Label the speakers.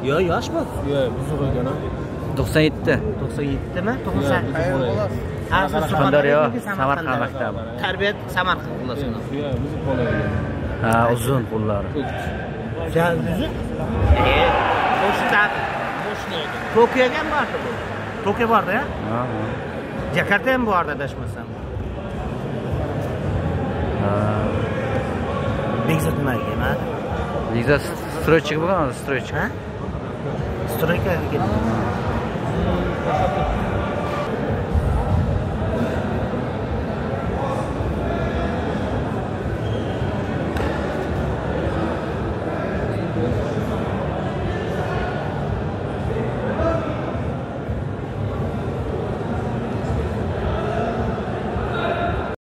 Speaker 1: Yo, yosh bu.
Speaker 2: Yo'q, bizni qo'ygan ham.
Speaker 1: 97. 97mi? 98. Ha,
Speaker 3: Surxondaryo, Samarqand maktabi.
Speaker 1: Tarbiyat Samarqand qo'llasini.
Speaker 2: Yo'q, bizni qo'llagan.
Speaker 3: Ha, uzun qo'llari.
Speaker 1: Sen uzun? Qo'shda. Tokyoga ham bordi bu. Tokyo bordi, ya?
Speaker 3: Ha.
Speaker 1: Jakarta ham bordi, adashmasam.
Speaker 3: Ha.
Speaker 1: Bekzat nimaga kelmadi?
Speaker 3: Bekzat stroychik bo'lgan, stroychik.
Speaker 1: Ha? Stroyka keldi.